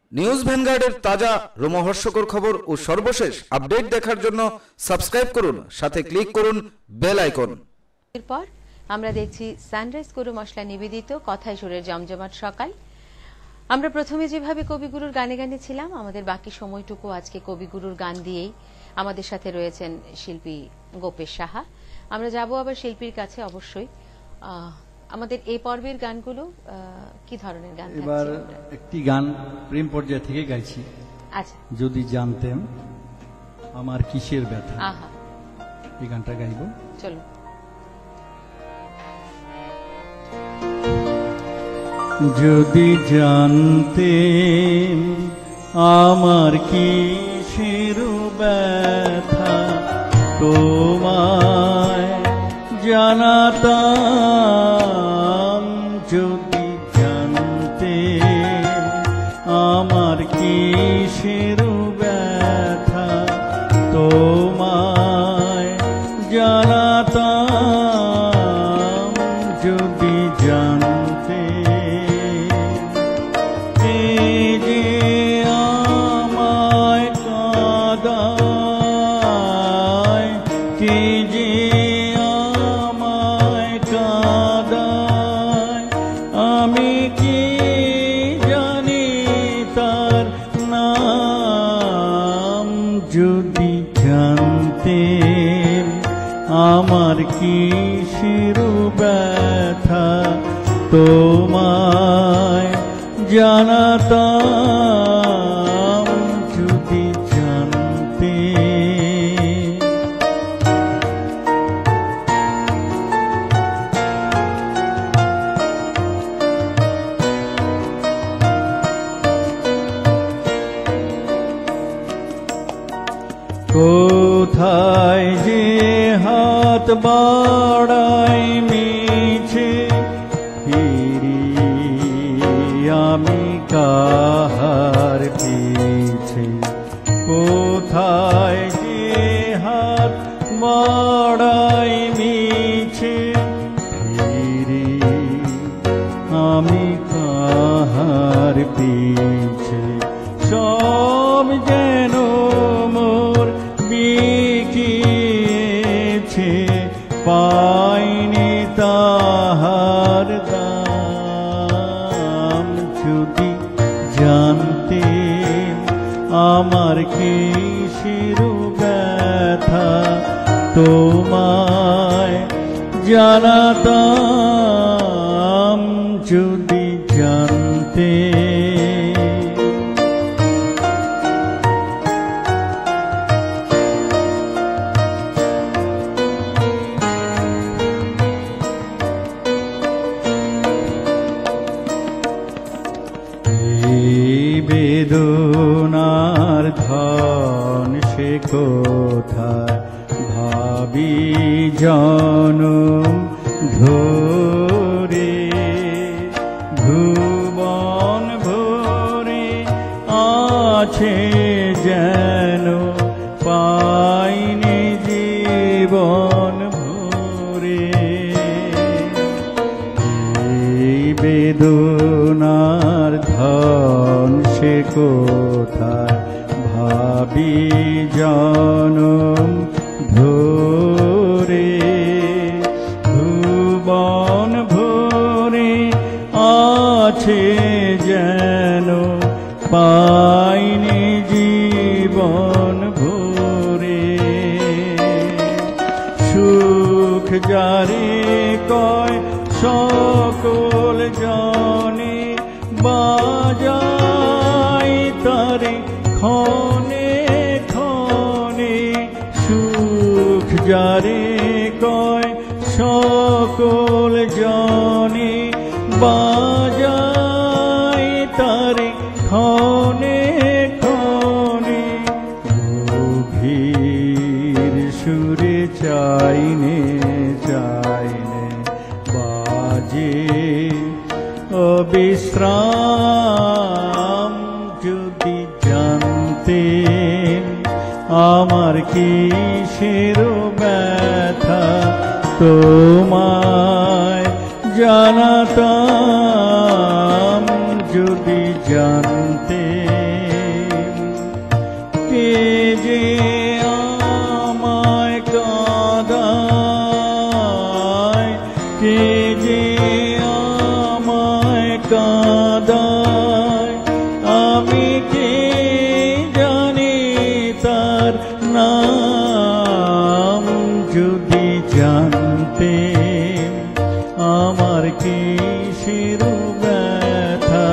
News ভ্যানগার্ডের তাজা রোমহর্ষকর খবর ও সর্বশেষ আপডেট দেখার জন্য সাবস্ক্রাইব করুন, সাথে ক্লিক করুন বেল আইকন। এরপর আমরা দেখছি সানরাইজ গরু মশলা নিবেদিত কথায় সুরের জমজমাট সকাল। আমরা প্রথমে যেভাবে কবিগুরুর গানে গানে ছিলাম, আমাদের বাকি সময়টুকু আজকে কবিগুরুর গান দিয়েই আমাদের সাথে রয়েছেন শিল্পী গোপেশ সাহা। আমরা যাব আবার শিল্পীর কাছে অবশ্যই। আমাদের এই পর্বের গানগুলো কি ধরনের গান? এবার একটি গান প্রেম পর্যায় থেকে গাইছি। আচ্ছা, যদি জানতেম আমার কিসের ব্যথা, আহা, এই গানটা গাইব। চলুন। যদি জানতেম আমার কিসের ব্যথা, তোমায় জানাতাম। যদি জানতেম আমার কিসের ব্যথা, তোমায় জানাতাম। যদি জানতে যে আমায় কাঁদায়, কে যে আমায় কাঁদায়, আমি কি জানি তার নাম। যদি জানতেম আমার কিসের ব্যথা, তোমায় জানাতাম। যদি জানতে কোথায় যে হাত বাড়াই মিছে ফিরি আমি কাহার পিছে। কোথায় যে হাত বাড়াই মিছে ফিরি আমি কাহার পিছে। সব যেন মোর বিকিয়েছে, পাইনি তাহার দাম। যদি জানতে আমার কিসের ব্যথা, তোমায় জানাতাম। যদি জানতে বেদনার ধন সে কোথায়, ভাবি জনম ধরে। ভুবন ভরে আছে যেন, পাইনি জীবন ভরে। এই বেদনার ধন সে কোথায়, ভাবি জনম ধরে। ভুবন ভরে আছে যেন, পাইনি জীবন ভরে। সুখ যারে কয় সকল জনে, বাজাই তারে ক্ষণে ক্ষণে। সুখ যারে কয় সকল জনে, বাজাই তারে ক্ষণে ক্ষণে। গভীর সুরে চাইনে চাইনে বাজে অবিশ্রাম। যদি জানতেম আমার কিসের ব্যথা, তোমায় জানাতাম। যদি জানতে আমি কে জানি তার নাম, যদি জানতে আমার কিসের ব্যথা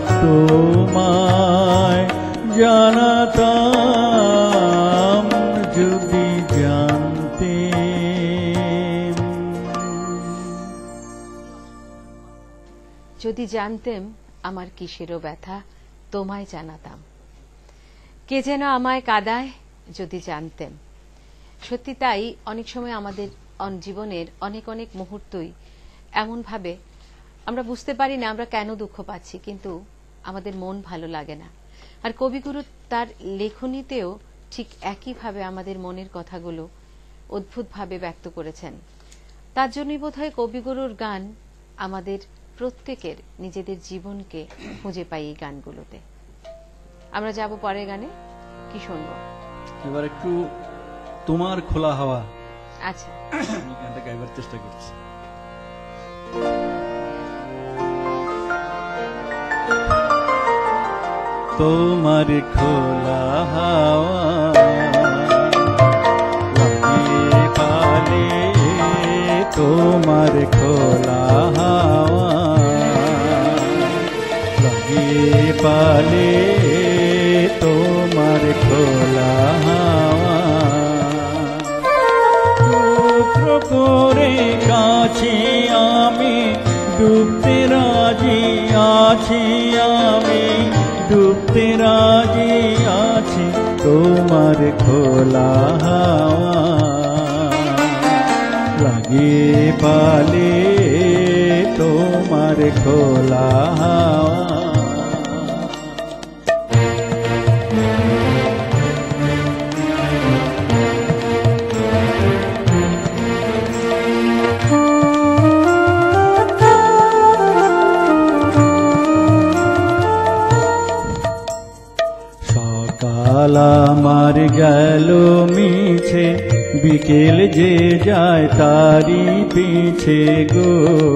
তোমায় জানাতাম, যদি জানতে। যদি জানতেম আমার কিসেরও ব্যথা তোমায় জানাতাম, কে যেন আমায় কাঁদায় যদি জানতেম। সত্যি তাই, অনেক সময় আমাদের জীবনের অনেক অনেক মুহূর্তই এমন ভাবে আমরা বুঝতে পারি না আমরা কেন দুঃখ পাচ্ছি, কিন্তু আমাদের মন ভালো লাগে না। আর কবিগুরু তার লেখনীতেও ঠিক একইভাবে আমাদের মনের কথাগুলো অদ্ভুতভাবে ব্যক্ত করেছেন। তার জন্যই বোধহয় কবিগুরুর গান আমাদের প্রত্যেকের নিজেদের জীবনকে খুঁজে পাই এই গানগুলোতে। আমরা যাব পরের গানে, কি শুনবো? এবার একটু তোমার খোলা হাওয়া। আচ্ছা, আমি গানটা গাইবার চেষ্টা করছি। তোমার খোলা হাওয়া লাগিয়ে পালে, তোমার খোলা হাওয়া লাগিয়ে পালে, তোমার খোলা হাওয়া টুকরো করে কাছে আমি ডুবতে রাজি আছি, আমি ডুবতে রাজি আছি, তোমার খোলা হাওয়া লাগিয়ে পালে, তোমার খোলা হাওয়া। সকাল আমার গেল মিছে, বিকেল যে যায় তারি পিছে গো।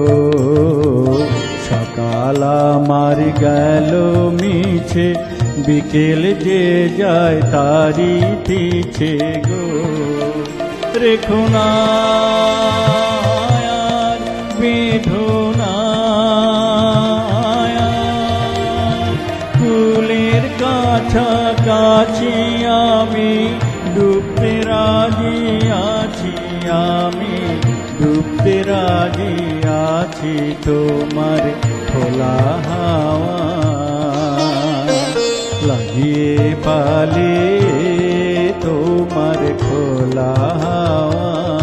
সকাল আমার গেল মিছে, বিকেল যে যায় তারি পিছে গো। রেখো না আর বেঁধো না ফুলের কাছাকাছি, আমি ডুবতে রাজি আছি, আমি ডুবতে রাজি আছি, তোমার খোলা হাওয়া লাগিয়ে পালে, তোমার খোলা হাওয়া।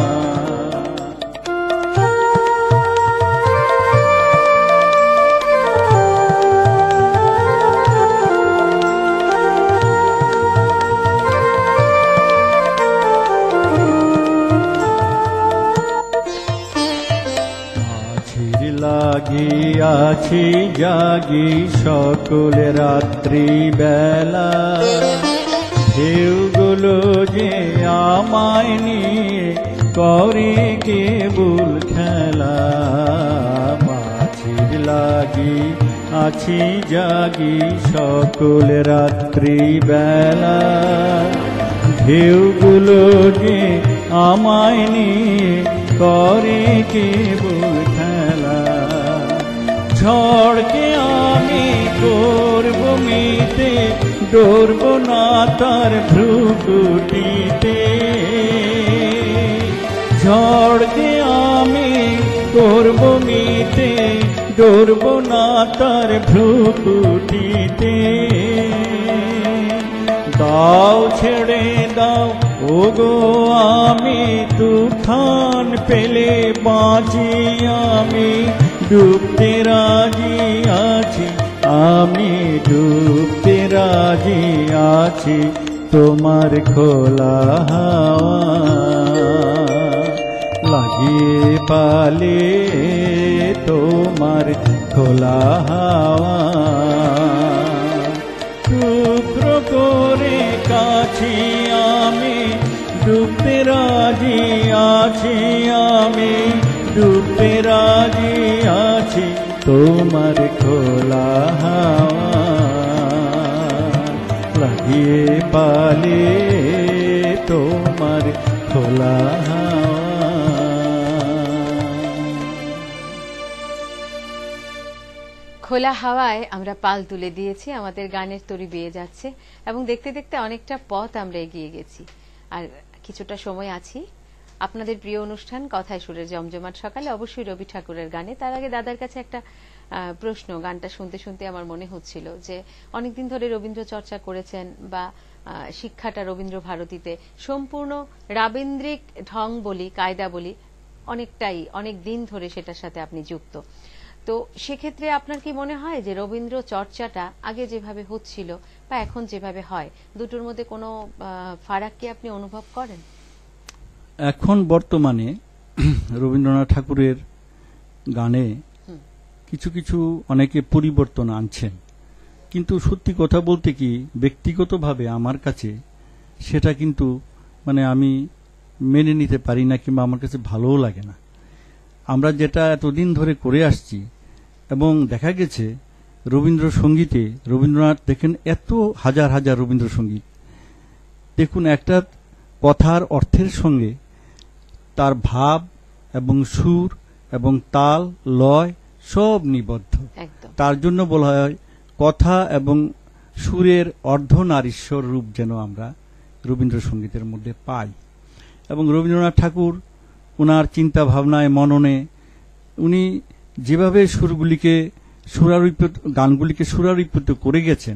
লাগিয়াছি জাগি সকল রাত্রি বেলা, ঢেউগুলো যে আমায় নিয়ে করে কেবল খেলা। মাছির লাগি আছি জাগি সকল রাত্রি বেলা, ঢেউগুলো যে আমায় নিয়ে করে কেবল খেলা। ঝড়কে আমি করব মিতে, ডরব না তার ভ্রুকুটিতে। ঝড়কে আমি করব মিতে, ডরব না তার ভ্রুকুটিতে। দাও ছেড়ে দাও ওগো আমি তুফান পেলে বাঁচি, আমি ডুবতে রাজি আছি, আমি ডুবতে রাজি আছি, তোমার খোলা হাওয়া লাগিয়ে পালে, তোমার খোলা হাওয়া। টুকরো করে কাছি আমি ডুবতে রাজি আছি, আমি ডুবতে রাজি আছি, তোমার খোলা হাওয়া পালে তোমার খোলা হাওয়া। খোলা হাওয়ায় আমরা পাল তুলে দিয়েছি, আমাদের গানের তরি বেয়ে যাচ্ছে এবং দেখতে দেখতে অনেকটা পথ আমরা এগিয়ে গেছি। আর কিছুটা সময় আছি আপনাদের প্রিয় অনুষ্ঠান কথায় সুরের জমজমাট সকালে, অবশ্যই রবি ঠাকুরের গানে। তার আগে দাদার কাছে একটা প্রশ্ন, গানটা শুনতে শুনতে আমার মনে হচ্ছিল যে অনেকদিন ধরে রবীন্দ্র চর্চা করেছেন বা শিক্ষাটা রবীন্দ্র ভারতীতে সম্পূর্ণ রাবীন্দ্রিক ঢং বলি, কায়দা বলি, অনেকটাই অনেক দিন ধরে সেটার সাথে আপনি যুক্ত। তো সেক্ষেত্রে আপনার কি মনে হয় যে রবীন্দ্র চর্চাটা আগে যেভাবে হচ্ছিল বা এখন যেভাবে হয়, দুটোর মধ্যে কোনো ফারাক কি আপনি অনুভব করেন? এখন বর্তমানে রবীন্দ্রনাথ ঠাকুরের গানে কিছু কিছু অনেকে পরিবর্তন আনছেন, কিন্তু সত্যি কথা বলতে কি ব্যক্তিগতভাবে আমার কাছে সেটা কিন্তু মানে আমি মেনে নিতে পারি না, কিংবা আমার কাছে ভালোও লাগে না। আমরা যেটা এতদিন ধরে করে আসছি, এবং দেখা গেছে রবীন্দ্রসঙ্গীতে রবীন্দ্রনাথ দেখেন এত হাজার হাজার রবীন্দ্রসঙ্গীত, দেখুন একটা কথার অর্থের সঙ্গে তার ভাব এবং সুর এবং তাল লয় সব নিবদ্ধ। তার জন্য বলা হয় কথা এবং সুরের অর্ধনারীশ্বর রূপ যেন আমরা রবীন্দ্রসঙ্গীতের মধ্যে পাই। এবং রবীন্দ্রনাথ ঠাকুর ওনার চিন্তা ভাবনায় মননে উনি যেভাবে সুরগুলিকে সুরারোপিত গানগুলিকে সুরারোপিত করে গেছেন,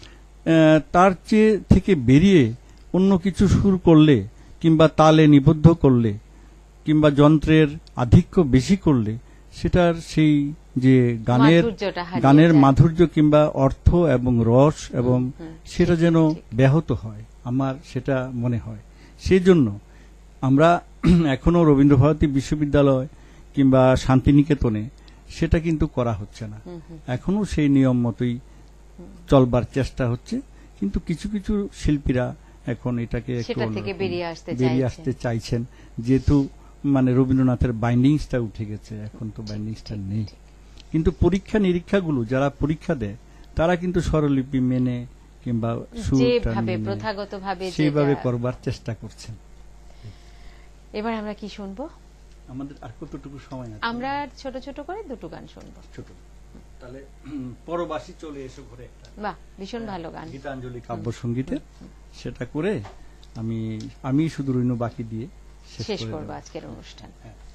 তার চেয়ে থেকে বেরিয়ে অন্য কিছু সুর করলে কিংবা তালে নিবদ্ধ করলে কিংবা যন্ত্রের আধিক্য বেশি করলে সেটার সেই যে গানের মাধুর্য কিংবা অর্থ এবং রস এবং সেটা যেন ব্যাহত হয়, আমার সেটা মনে হয়। সেই জন্য আমরা এখনো রবীন্দ্রভারতী বিশ্ববিদ্যালয় কিংবা শান্তিনিকেতনে সেটা কিন্তু করা হচ্ছে না, এখনো সেই নিয়ম মতোই চলবার চেষ্টা হচ্ছে। কিন্তু কিছু কিছু শিল্পীরা এখন এটাকে বেরিয়ে আসতে চাইছেন, যেহেতু মানে রবীন্দ্রনাথের বাইন্ডিংসটা উঠে গেছে, এখন তো বাইন্ডিংসটা নেই। কিন্তু পরীক্ষা নিরীক্ষাগুলো যারা পরীক্ষা দেয় তারা কিন্তু স্বরলিপি মেনে কিংবা প্রথাগতভাবে সেইভাবে করবার চেষ্টা করছেন। এবার আমরা কি শুনবো? আমাদের আর কতটুকু সময় আছে? আমরা ছোট ছোট করে দুটো গান শুনবো। ছোট তাহলে পরবাসী চলে এসো ঘরে, একটা বাহ, ভীষণ ভালো গান, গীতাঞ্জলি কাব্য সঙ্গীতের, সেটা করে আমি শুধু রইনু বাকি দিয়ে শেষ করবো আজকের অনুষ্ঠান।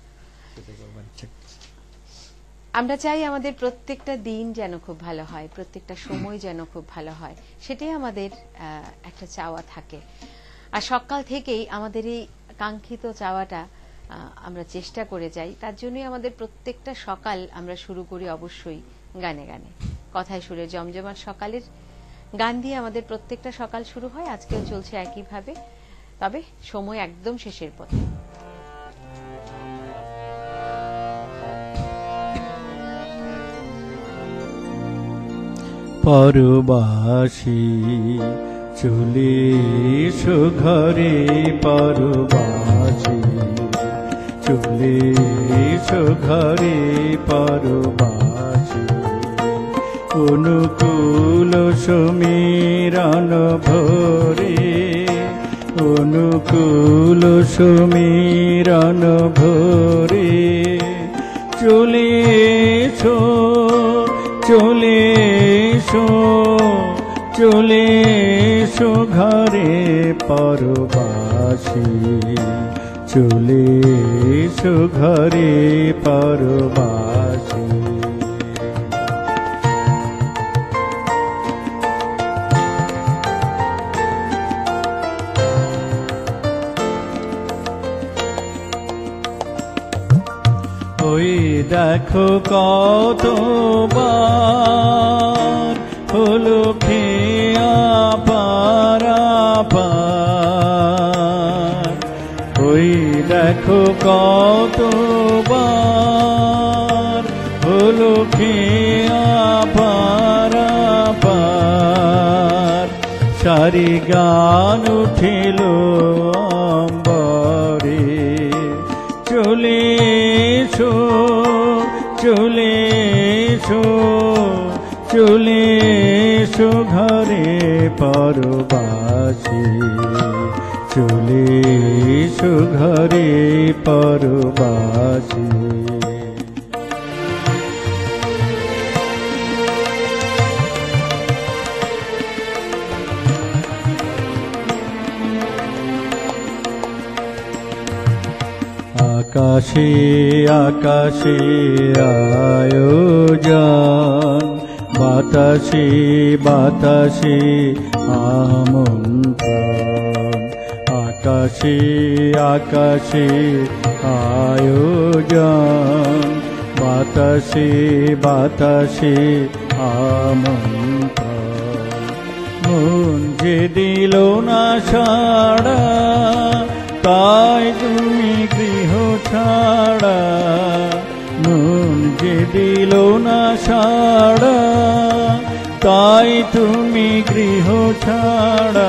আমরা চাই আমাদের প্রত্যেকটা দিন যেন খুব ভালো হয়, প্রত্যেকটা সময় যেন খুব ভালো হয়, সেটাই আমাদের একটা চাওয়া থাকে। আর সকাল থেকেই আমাদের এই কাঙ্ক্ষিত চাওয়াটা আমরা চেষ্টা করে যাই। তার জন্যই আমাদের প্রত্যেকটা সকাল আমরা শুরু করি অবশ্যই গানে গানে। কথায় সুরে জমজমাট সকালের গান দিয়ে আমাদের প্রত্যেকটা সকাল শুরু হয়, আজকেও চলছে একইভাবে। তবে সময় একদম শেষের পথে। পরবাসী চলে এসো ঘরে, পরবাসী চলে এসো ঘরে, পরবাসী অনুকূল সমীরণ ভোরে, অনুকূল সমীরণ ভোরে চলে এসো, চলে এসো, চলে এসো ঘরে, পরবাসী চলে এসো ঘরে, পরবাসী। ওই দেখো কতবার হলো খেয়া পারাপার, ওই দেখো কতবার হলো খেয়া পারাপার, সারি গান উঠিল অম্বরে, চলে এসো, চলে এসো, চলে এসো ঘরে পরবাসী, চলে এসো ঘরে পরবাসী। আকাশে আকাশে আয়োজন, বাতাসে বাতাসে আমন্ত্রণ। আকাশে আকাশে আয়োজন, বাতাসে বাতাসে আমন্ত্রণ। মন যে দিল না সাড়া, তাই তুমি গৃহ ছাড়া। মন যে দিল না সাড়া, তাই তুমি গৃহ ছাড়া।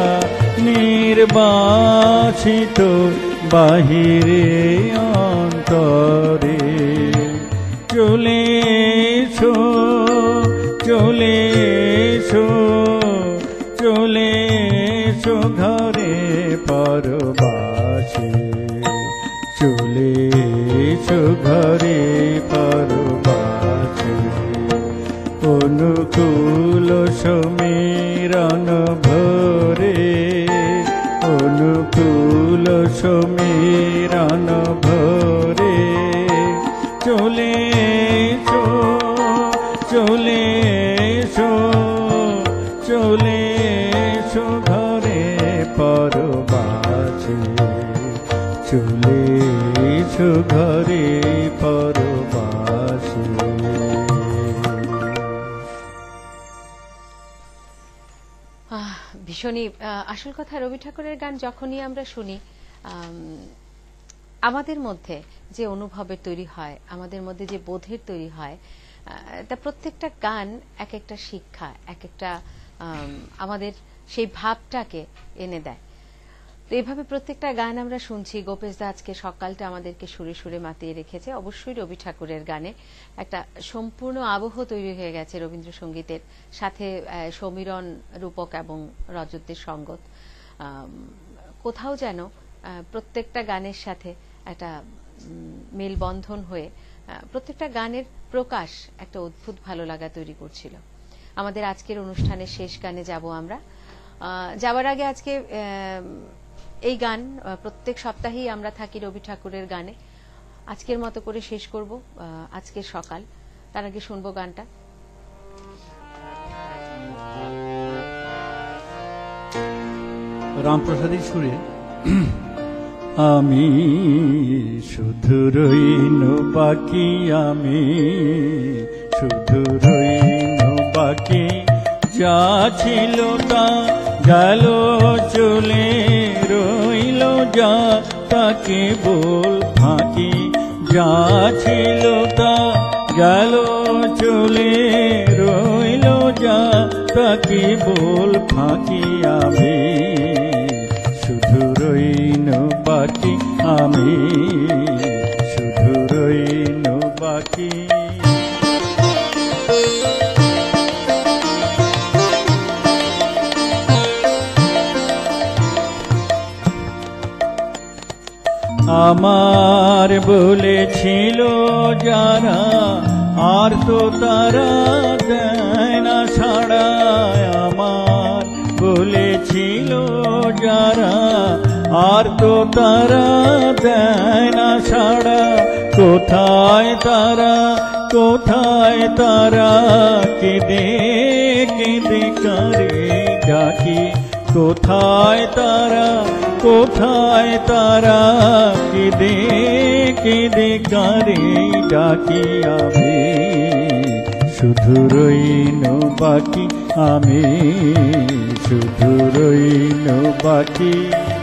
নির্বাসিত বাহিরে অন্তরে, চলে এসো চলে এসো চলে এসো ঘরে পরবাসী, চলে এসো ঘরে পরবাসী। অনুকূল সমীরণ ভরে, অনুকূল সমীরণ ভরে, চলে এসো চলে এসো চলে এসো ঘরে পরবাসী, চলে এসো ঘরে পরবাসী। ভীষণই আসল কথা। রবি ঠাকুরের গান যখনই আমরা শুনি, আমাদের মধ্যে যে অনুভবের তৈরি হয়, আমাদের মধ্যে যে বোধের তৈরি হয়, তা প্রত্যেকটা গান এক একটা শিক্ষা, এক একটা আমাদের সেই ভাবটাকে এনে দেয়। তো এইভাবে প্রত্যেকটা গান আমরা শুনছি। গোপেশ দা আজকে সকালটা আমাদেরকে সুরে সুরে মাতিয়ে রেখেছে। অবশ্যই রবি ঠাকুরের গানে একটা সম্পূর্ণ আবহ তৈরি হয়ে গেছে রবীন্দ্রসঙ্গীতের সাথে। সমীরণ, রূপক এবং রজতদের সঙ্গত কোথাও যেন প্রত্যেকটা গানের সাথে একটা মেলবন্ধন হয়ে প্রত্যেকটা গানের প্রকাশ একটা অদ্ভুত ভালো লাগা তৈরি করছিল। আমাদের আজকের অনুষ্ঠানের শেষ গানে যাব আমরা। যাবার আগে আজকে এই গান প্রত্যেক সপ্তাহেই আমরা থাকি রবি ঠাকুরের গানে। আজকের মতো করে শেষ করব আজকের সকাল। তার আগে শুনবো গানটা। রামপ্রসাদের সুরে আমি শুধু রইনু বাকি, আমি শুধু রইনু বাকি, যা ছিল তা গেল চলে, রইল যা তাকে বল ফাঁকি। যা ছিল তা গেল চলে, রইল যা তাকে বল ফাঁকি। আমি শুধু রইনু বাকি, আমি শুধু রইনু বাকি। আমার বলেছিল যারা, আর তো তারা দেয় না সাড়া। আমার বলেছিল যারা, আর তো তারা দেয় না সাড়া। কোথায় তারা, কোথায় তারা, কেঁদে কেঁদে কারে ডাকি। কোথায় তারা, কোথায় তারা, কেঁদে কেঁদে কারে ডাকি। আমি শুধু রইনু বাকি, আমি শুধু রইনু বাকি।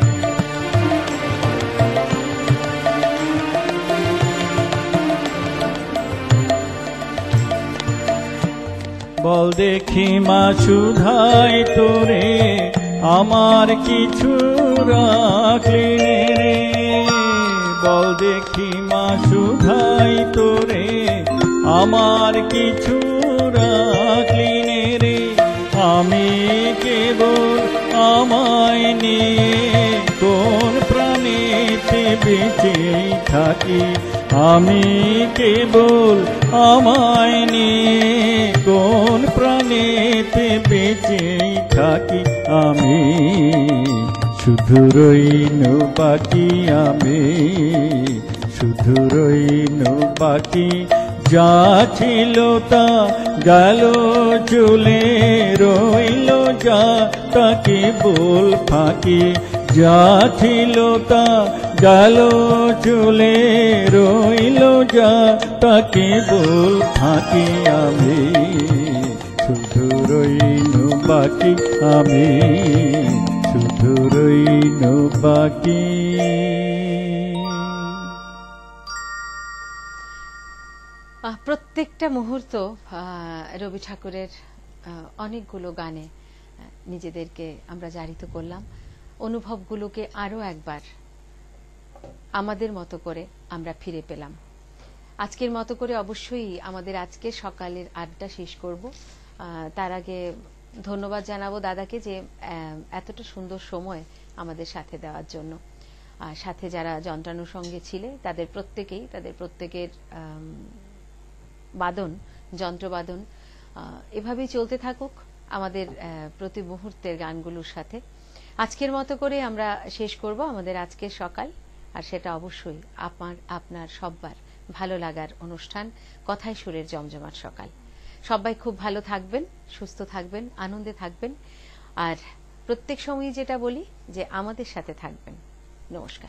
বল দেখি মা সুধাই তোরে, আমার কিছু রাখলি রে। বল দেখি মা সুধাই তোরে, আমার কিছু রাখলি রে। আমি কেবল আমায় নিয়ে কোন প্রাণীতে বেঁচে থাকি, আমি কেবল আমায় নিয়ে কোন প্রাণীতে বেঁচে থাকি, আমি শুধু রইনু বাকি, আমি শুধু রইনু বাকি, যা ছিল তা গেল চলে, রইল যা তাকে বল ফাঁকি, যা ছিল তা গেল চলে, রইল যা তাকে বল ফাঁকি, আমি শুধু রইনু বাকি, আমি শুধু রইনু বাকি। প্রত্যেকটা মুহূর্ত রবি ঠাকুরের অনেকগুলো গানে নিজেদেরকে আমরা জারিত করলাম, অনুভবগুলোকে আরো একবার আমাদের মতো করে আমরা ফিরে পেলাম। আজকের মতো করে অবশ্যই আমাদের আজকের সকালের আড্ডা শেষ করব। তার আগে ধন্যবাদ জানাবো দাদাকে যে এতটা সুন্দর সময় আমাদের সাথে দেওয়ার জন্য। সাথে যারা যন্ত্রাণুর সঙ্গে ছিলে তাদের প্রত্যেকের বাদন, যন্ত্রবাদন এভাবেই চলতে থাকুক আমাদের প্রতি মুহূর্তের গানগুলোর সাথে। আজকের মতো করে আমরা শেষ করব আমাদের আজকের সকাল, আর সেটা অবশ্যই আপনার সবার ভালো লাগার অনুষ্ঠান কথায় সুরের জমজমাট সকাল। সবাই খুব ভালো থাকবেন, সুস্থ থাকবেন, আনন্দে থাকবেন, আর প্রত্যেক সময় যেটা বলি যে আমাদের সাথে থাকবেন। নমস্কার।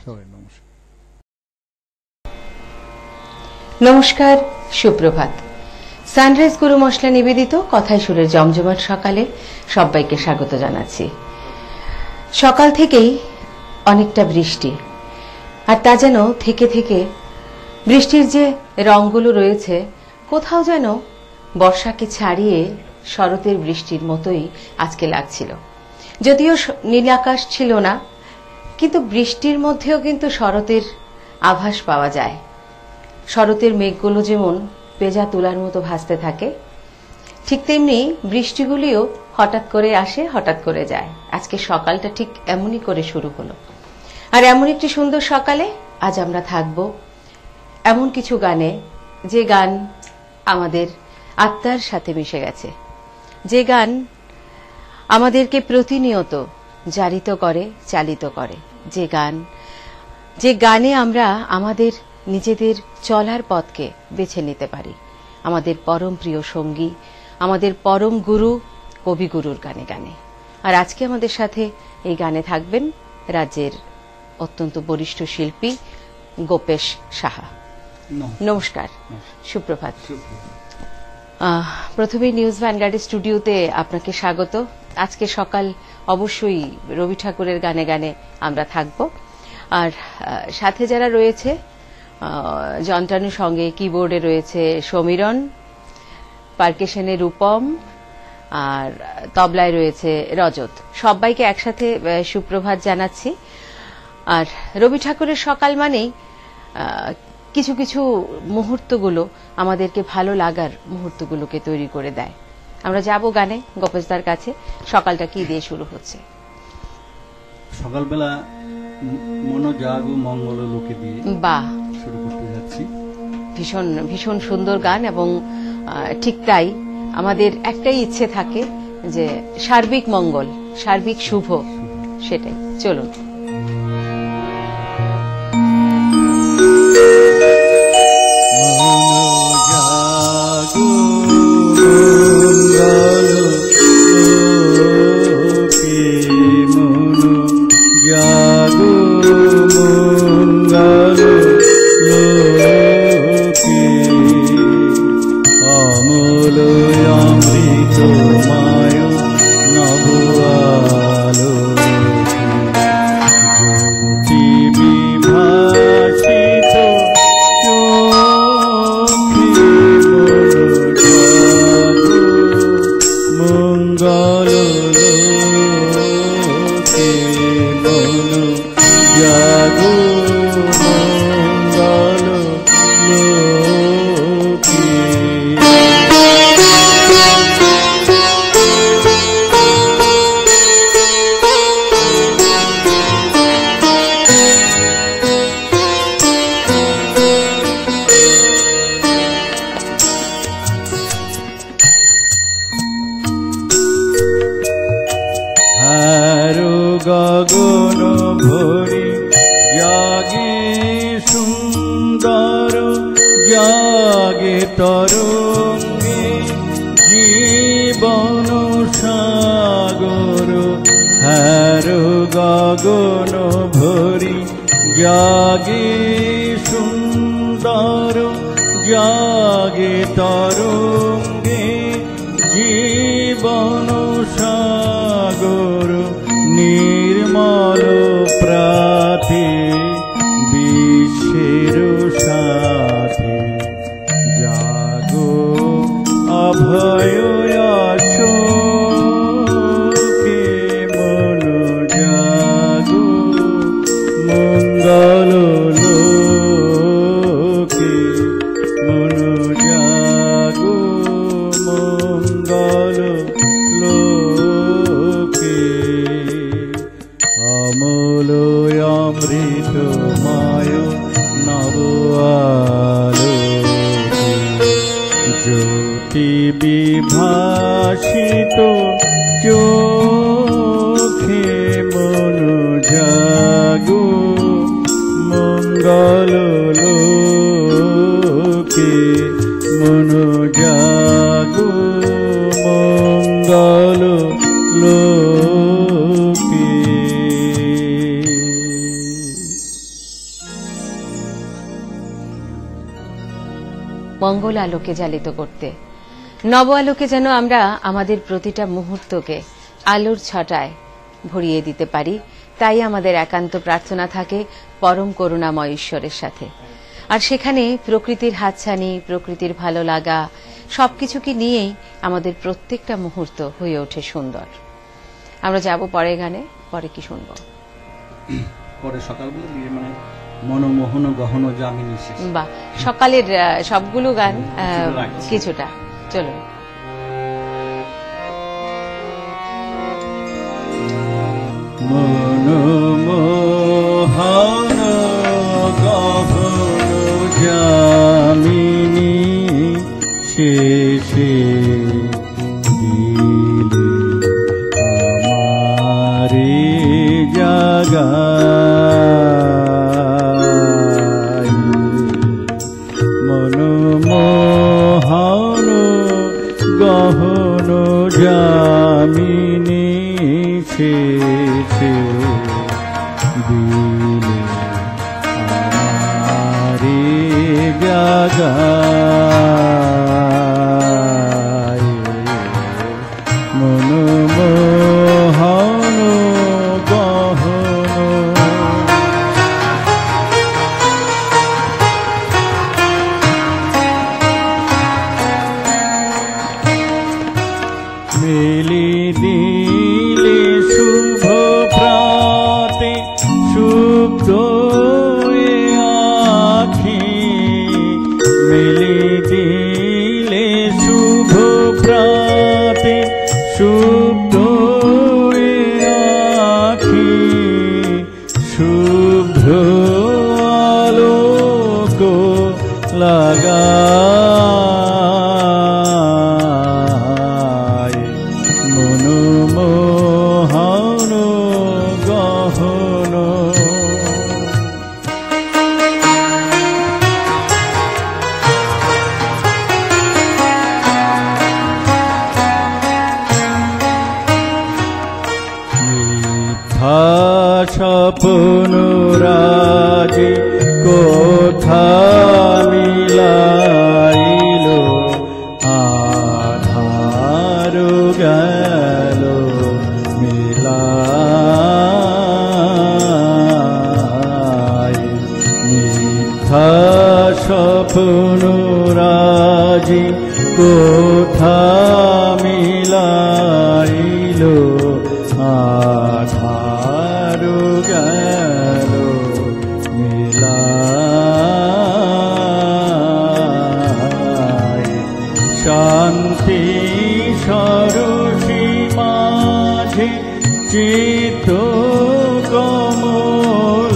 নমস্কার, সুপ্রভাত। সানরাইজ গুরু মশলা নিবেদিত কথায় সুরের জমজমাট সকালে সবাইকে স্বাগত জানাচ্ছি। সকাল থেকেই অনেকটা বৃষ্টি, আর তা যেন থেকে থেকে বৃষ্টির যে রঙগুলো রয়েছে কোথাও যেন বর্ষাকে ছাড়িয়ে শরতের বৃষ্টির মতোই আজকে লাগছিল। যদিও নীল আকাশ ছিল না, কিন্তু বৃষ্টির মধ্যেও কিন্তু শরতের আভাস পাওয়া যায়। শরতের মেঘগুলো যেমন পেঁজা তুলার মতো ভাসতে থাকে, ঠিক তেমনি বৃষ্টিগুলিও হঠাৎ করে আসে, হঠাৎ করে যায়। আজকে সকালটা ঠিক এমনই করে শুরু হলো। আর এমন একটি সুন্দর সকালে আজ আমরা থাকব এমন কিছু গানে, যে গান আমাদের আত্মার সাথে মিশে গেছে, যে গান আমাদেরকে প্রতিনিয়ত জারিত করে, চালিত করে, যে গানে আমরা আমাদের নিজেদের চলার পথকে বেছে নিতে পারি। আমাদের পরম প্রিয় সঙ্গী, আমাদের পরম গুরু কবিগুরুর গানে গানে। আর আজকে আমাদের সাথে এই গানে থাকবেন রাজ্যের অত্যন্ত বরিষ্ঠ শিল্পী গোপেশ সাহা। নমস্কার, সুপ্রভাত। প্রথমে নিউজ ভ্যানগার্ডের স্টুডিওতে আপনাকে স্বাগত। আজকে সকাল অবশ্যই রবি ঠাকুরের গানে গানে আমরা থাকব। আর সাথে যারা রয়েছে, যন্ত্রাণুর সঙ্গে কিবোর্ডে রয়েছে সমীরণ, পার্কেশনে রূপম, আর তবলায় রয়েছে রজত। সবাইকে একসাথে সুপ্রভাত জানাচ্ছি। আর রবি ঠাকুরের সকাল মানেই কিছু কিছু মুহূর্তগুলো আমাদেরকে ভালো লাগার মুহূর্তগুলোকে তৈরি করে দেয়। আমরা যাব গানে গোপেশদার কাছে। সকালটা কি দিয়ে শুরু হচ্ছে? সকালবেলা মনোজাগো মঙ্গল লোকে দিয়ে বাহ, শুরু করতে যাচ্ছি। ভীষণ ভীষণ সুন্দর গান, এবং ঠিক তাই আমাদের একটাই ইচ্ছে থাকে যে সার্বিক মঙ্গল, সার্বিক শুভ, সেটাই। চলুন। জাগো গগন ভরি জাগে সুন্দর জাগে তরঙ্গে জীবন সাগর হার গগন ভরি জাগে সুন্দর জাগে তরঙ্গে জীবন সাগর নির্মল প্রাতে বিশ্বের সাথে জাগো অভয় আছো কে মন জাগো মঙ্গল লোকে মন জাগো মঙ্গল লোকে অমল অমৃতময় নব আলোকে জ্যোতি বিভাসিত চোখে মন জাগো মঙ্গল লোকে মন জাগো মঙ্গল লোকে। মঙ্গল আলোকে জ্বালিত করতে, নব আলোকে যেন আমরা আমাদের প্রতিটা মুহূর্তকে আলোর ছটায় ভরিয়ে দিতে পারি, তাই আমাদের একান্ত প্রার্থনা থাকে পরম করুণাময় ঈশ্বরের সাথে। আর সেখানে প্রকৃতির হাতছানি, প্রকৃতির ভালো লাগা সবকিছুকে নিয়েই আমাদের প্রত্যেকটা মুহূর্ত হয়ে ওঠে সুন্দর। আমরা যাব পরে গানে, পরে কি শুনবো? পরে সকালবেলা দিয়ে মানে মনমোহন গহন যামিনী শেষ। বা সকালের সবগুলো গান কিছুটা চলুন। মনমোহন গহন যামিনী শেষে দিলে আমারে জাগাই মনমোহন গহন যামিনী শেষে দিলে আমারে জাগাই মনমোহন গহন। মেলি দিলে শুভ প্রাতে শুদ্ধ আখি মেলি দিলে শুভ প্রাতে শুদ্ধ আখি শুভ্র আলোক লাগায় মনমোহন গহন। মিথ্যা স্বপ্ন রাজে কোথা মিলাইল আধার গেল মিলাই মিথ্যা স্বপ্ন রাজে কোথা মিলাইল আধার গেল মিলাই শান্তি সরসী মাঝে চিত্ত কমল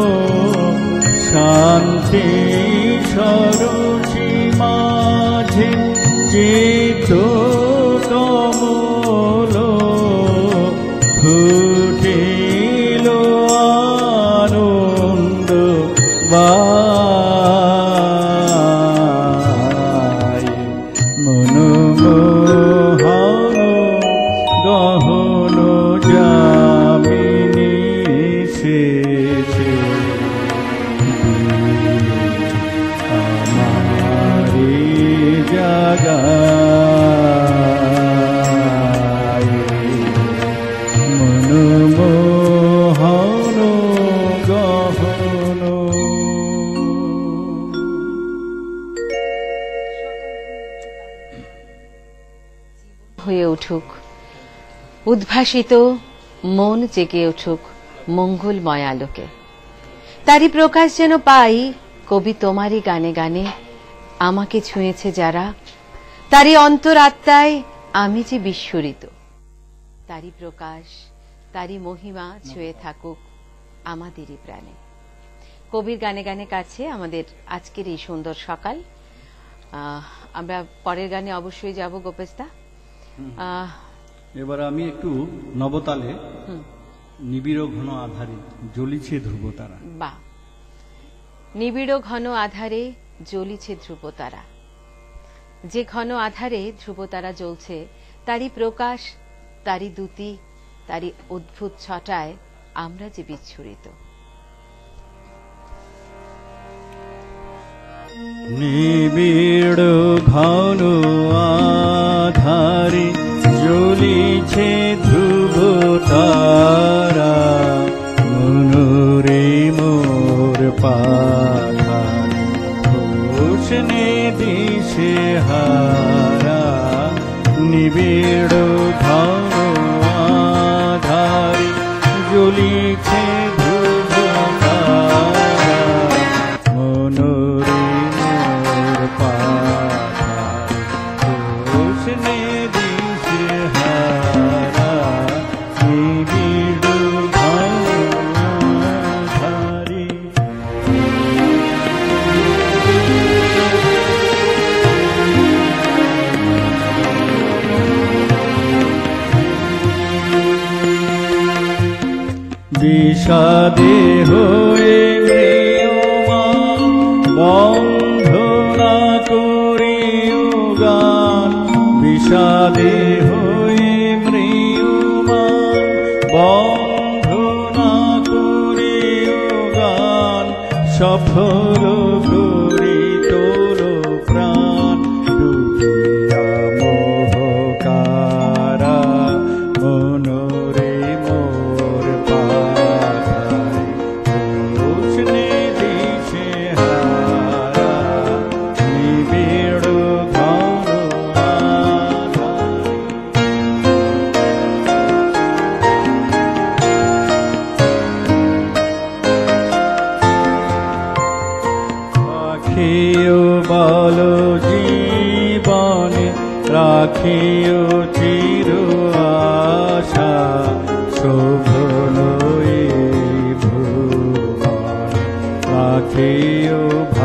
শান্তি সরসী মাঝে চিত্ত কমল ফুটিল উঠুক, উদ্ভাসিত মন জেগে উঠুক মঙ্গলময় আলোকে। তারই প্রকাশ যেন পাই কবি তোমারই গানে গানে, আমাকে ছুঁয়েছে যারা, তারই অন্তরাত্মায় আমি যে বিস্ফোরিত। তারই প্রকাশ, তারই মহিমা ছুঁয়ে থাকুক আমাদেরই প্রাণে। কবির গানে গানে কাছে আমাদের আজকের এই সুন্দর সকাল। আমরা পরের গানে অবশ্যই যাব গোপেশদা। এবার আমি একটু নবতালে নিবিড় ঘন আধারে জ্বলিছে ধ্রুবতারা। বাহ, নিবিড় ঘন আধারে জ্বলিছে ধ্রুবতারা। যে ঘন আধারে ধ্রুবতারা জ্বলছে, তারই প্রকাশ, তারই দ্যুতি, তারই অদ্ভুত ছটায় আমরা যে বিচ্ছুরিত। নিবিড় ঘন আধারে জ্বলিছে ধ্রুবতারা, মনোরে মোর পাখারে হোসনে দিশে হারা। নিবিড় ঘন আধারে জ্বলিছে ধ্রুবতারা, মনোরে মোর পাখারে হোসনে দিশে হারা। নিবিড় ঘন আধারে বিষাদে হয়ে মৃয়মান, বন্ধ না করিও গান। বিষাদে হয়ে মৃয়মান, বন্ধ না করিও গান। সফল করি তোর প্রাণ, ডুবিয়া মোহকারা। মনোরে মোর পাখারে হোসনে দিশে হারা। নিবিড় ঘন আধারে রাখিও বল জীবনে, রাখিও চির আশা। শোভন এই ভুবন, রাখিও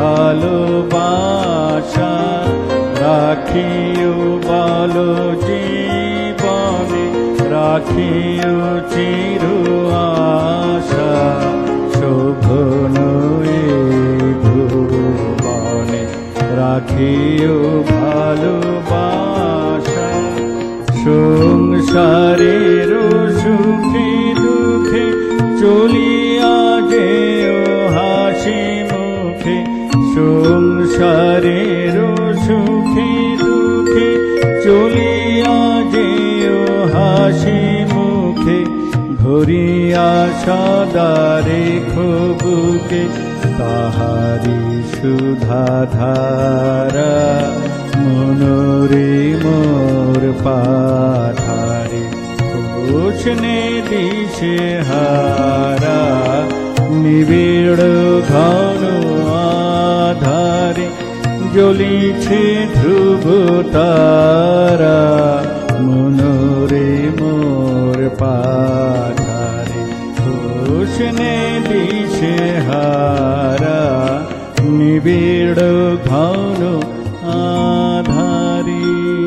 ভালোবাসা। রাখিও বল জীবনে, রাখিও চির আশা। শোভন এই ভুবনে, রাখিও ভালোবাসা। সংসারের সুখে দুঃখে চলিয়া যেও হাসি মুখে। সংসারের সুখে দুঃখে চলিয়া যেও হাসি মুখে। ভরিয়া সদা রেখো বুকে তাহারি সুধাধারা। মনোরে মোর পাঠারে হোসনে দিশে হারা। নিবিড় ঘন আধারে জ্বলিছে ধ্রুবতারা। মনোরে মোর পাঠারে হোসনে দিশে হারা। নিবিড় ঘন আধারে।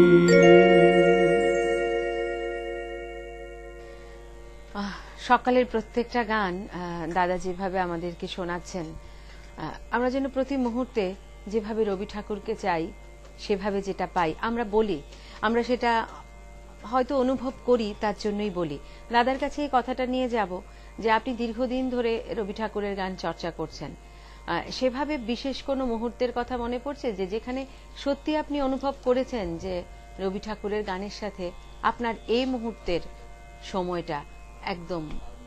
সকালের প্রত্যেকটা গান দাদা যেভাবে আমাদেরকে শোনাচ্ছেন, আমরা যেন প্রতি মুহূর্তে যেভাবে রবি ঠাকুরকে চাই সেভাবে যেটা পাই। আমরা বলি, আমরা সেটা হয়তো অনুভব করি, তার জন্যই বলি। দাদার কাছে এই কথাটা নিয়ে যাব যে আপনি দীর্ঘদিন ধরে রবি ঠাকুরের গান চর্চা করছেন। সেভাবে বিশেষ কোনো মুহূর্তের কথা মনে পড়ছে যে যেখানে সত্যি আপনি অনুভব করেছেন যে রবি ঠাকুরের গানের সাথে আপনার এই মুহূর্তের সময়টা একদম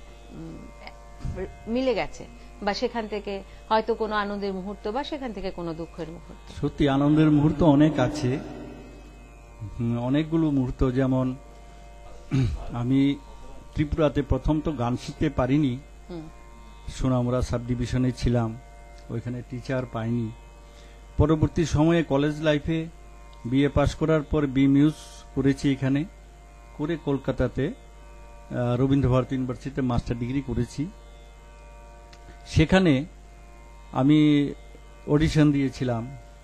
মিলে গেছে, বা সেখান থেকে হয়তো কোনো আনন্দের মুহূর্ত বা সেখান থেকে কোনো দুঃখের মুহূর্ত? সত্যি আনন্দের মুহূর্ত অনেক আছে, অনেকগুলো মুহূর্ত। যেমন আমি ত্রিপুরাতে প্রথম তো গান শিখতে পারিনি, হুম, সোনামুড়া সাব ডিভিশনে ছিলাম, ওইখানে টিচার পাইনি। পরবর্তী সময়ে কলেজ লাইফে বিএ পাশ করার পর বি মিউজ করেছি এখানে, করে কলকাতাতে রবীন্দ্রভারতী ইউনিভার্সিটিতে মাস্টার ডিগ্রি করেছি। সেখানে আমি অডিশন দিয়েছিলাম।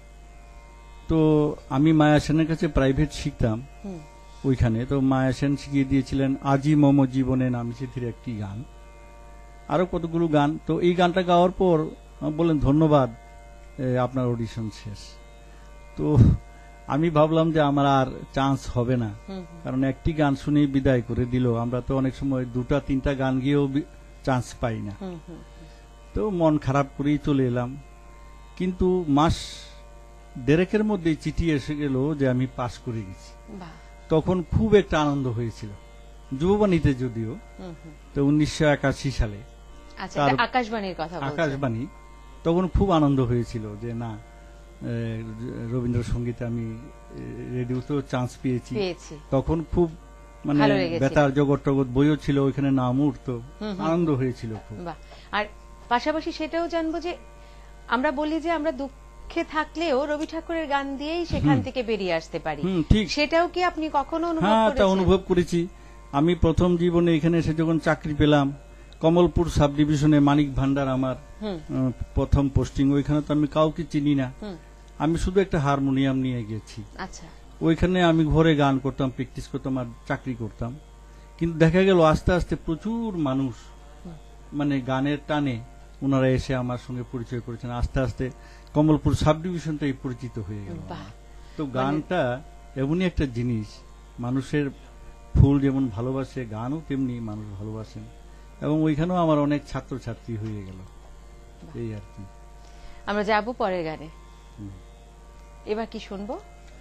তো আমি মায়া সেনের কাছে প্রাইভেট শিখতাম হুম, ওইখানে। তো মায়া সেন শিখিয়ে দিয়েছিলেন আজি মম জীবনে নামে চিঠির একটি গান, আরো কতগুলো গান। তো এই গানটা গাওয়ার পর বললেন ধন্যবাদ, আপনার অডিশন শেষ। তো আমি ভাবলাম যে আমার আর চান্স হবে না, হুম, কারণ একটি গান শুনেই বিদায় করে দিল। আমরা তো অনেক সময় 2-3টা গান গিয়েও চান্স পাই না। হুম, হুম, তো মন খারাপ করেই চলে এলাম। কিন্তু মাস দেড়েকের মধ্যে চিঠি এসে গেল যে আমি পাস করে গেছি। বাহ, তখন খুব একটা আনন্দ হয়েছিল, যুববাণীতে যদিও। হুম, হুম। তো 1981 সালে আচ্ছা, তার- এটা আকাশবাণীর কথা বলছেন। আকাশবাণী, তখন খুব আনন্দ হয়েছিল যে না, রবীন্দ্রসঙ্গীতে আমি রেডিওতেও চান্স পেয়েছি। তখন খুব মানে ভালো লেগেছিল। বেতার জগৎ টগৎ বইও ছিল ওইখানে, নাম উঠতো, হুম, হুম। আনন্দ হয়েছিল খুব। বাহ। আর পাশাপাশি সেটাও জানবো যে আমরা বলি যে আমরা দুঃখে থাকলেও রবি ঠাকুরের গান দিয়েই সেখান থেকে বেরিয়ে আসতে পারি। ঠিক। সেটাও কি আপনি কখনো অনুভব হ্যাঁ, তা করেছেন? অনুভব করেছি। আমি প্রথম জীবনে এখানে এসে যখন চাকরি পেলাম, কমলপুর সাব ডিভিশনে মানিক ভান্ডার আমার হুম, প্রথম পোস্টিং। ওইখানে তো আমি কাউকে চিনি না, হুম, আমি শুধু একটা হারমোনিয়াম নিয়ে গেছি। আচ্ছা, ওইখানে আমি ঘরে গান করতাম, প্র্যাকটিস করতাম আর চাকরি করতাম। কিন্তু দেখা গেল আস্তে আস্তে প্রচুর মানুষ মানে গানের টানে ওনারা এসে আমার সঙ্গে পরিচয় করেছেন। আস্তে আস্তে কমলপুর সাব ডিভিশনটাই পরিচিত হয়ে গেল। বাহ। তো গানটা এমনই একটা জিনিস, মানুষের ফুল যেমন ভালোবাসে, গানও তেমনি মানুষ ভালোবাসেন। এবং ওইখানেও আমার অনেক ছাত্রছাত্রী হয়ে গেল, এই আর কি। আমরা যাব পরের গানে। হুম। এবার কি শুনবো?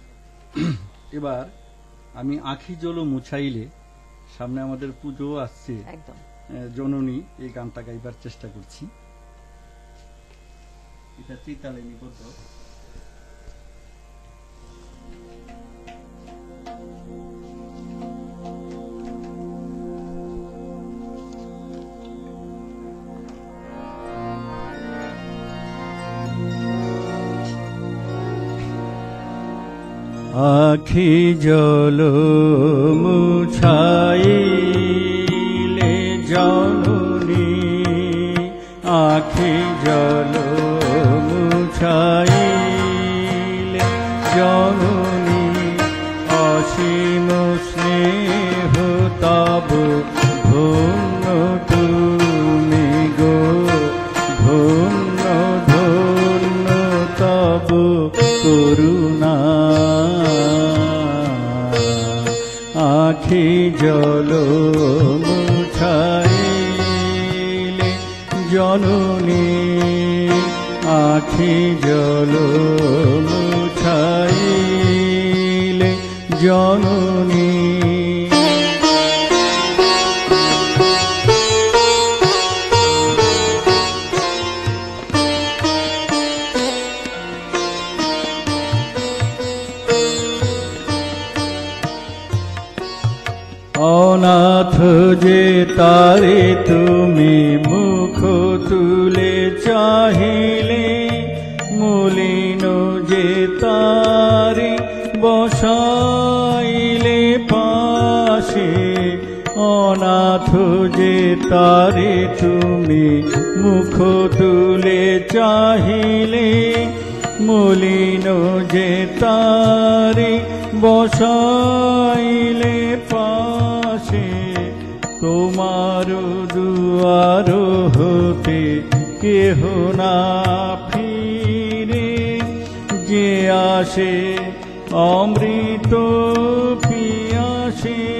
এবার আমি আখি জলো মুছাইলে, সামনে আমাদের পুজো আসছে, একদম। জননী, এই গানটা গাইবার চেষ্টা করছি। এটা ত্রিতালে নিবদ্ধ। আখি জল মুছাইলে জননী, আখি জল মুছাইলে জননী, অসীম স্নেহ তব ধন্য তুমি গো, ধন্য ধন্য তব করুণা। আখি জল মুছাইলে জননী, আখি জল মুছাইলে জননী। অনাথ যে তারে তুমি মুখ তুলে চাহিলে, মলিন যে তারে বসাইলে পাশে, অনাথ যে তারে তুমি মুখ তুলে চাহিলে, মলিন যে তারে বসাইলে পাশে, তোমার দুয়ার হতে কেহ না ফিরে, যে আসে অমৃত পিয়াসে।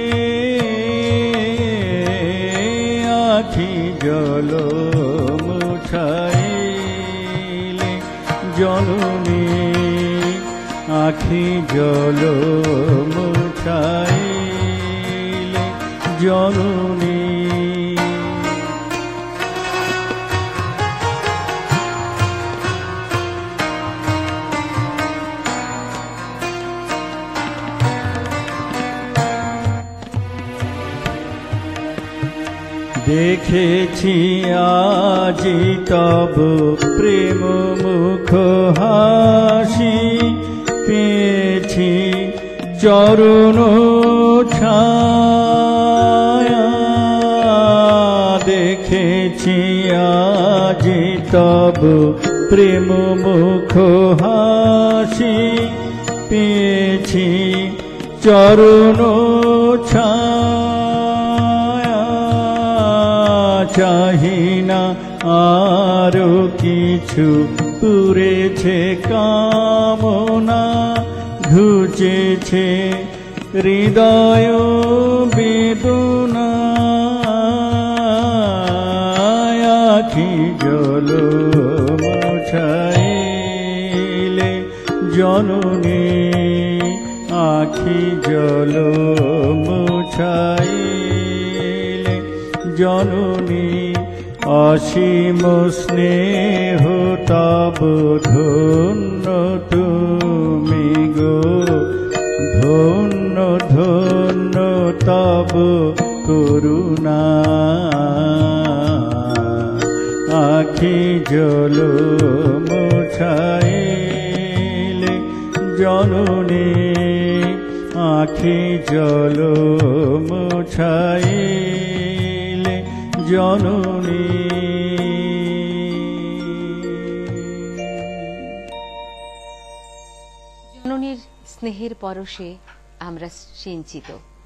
আখি জল মুছাইলে জননী, আখি জল মুছাইলে জননী। দেখেছি আজি তব প্রেম মুখ হাসি, পেয়েছি চরণ ছায়া। দেখেছি আজি তব প্রেম মুখ হাসি, পেয়েছি চরণ ছায়া। চাহি না আরো কিছু, পুরেছে কামনা, ঘুচেছে হৃদয় বেদনা। আখি জল মোছাইলে জননী, আখি জল মোছাইলে জননী। অসীম স্নেহ তব ধন্য তুমি গো, ধন্য ধন্য তব করুণা। আখি জল মোছাইলে জননী, আখি জল মোছাইলে জননী। জননীর স্নেহের পরশে আমরা সিঞ্চিত।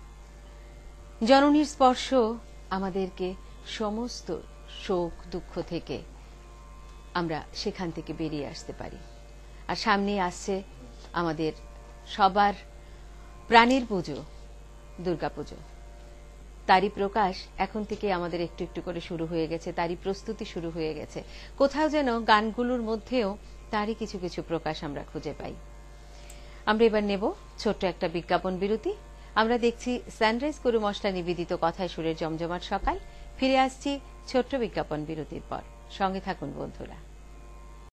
জননীর স্পর্শ আমাদেরকে সমস্ত শোক দুঃখ থেকে আমরা সেখান থেকে বেরিয়ে আসতে পারি। আর সামনে আসছে আমাদের সবার প্রাণের পুজো, দুর্গাপুজো। তারই প্রকাশ এখন থেকে আমাদের একটু একটু করে শুরু হয়ে গেছে, তারই প্রস্তুতি শুরু হয়ে গেছে। কোথাও যেন গানগুলোর মধ্যেও তারই কিছু কিছু প্রকাশ আমরা খুঁজে পাই। আমরা এবার নেব ছোট্ট একটা বিজ্ঞাপন বিরতি। আমরা দেখছি সানরাইজ গরু মশলা নিবেদিত কথায় সুরের জমজমাট সকাল। ফিরে আসছি ছোট্ট বিজ্ঞাপন বিরতির পর। সঙ্গে থাকুন বন্ধুরা।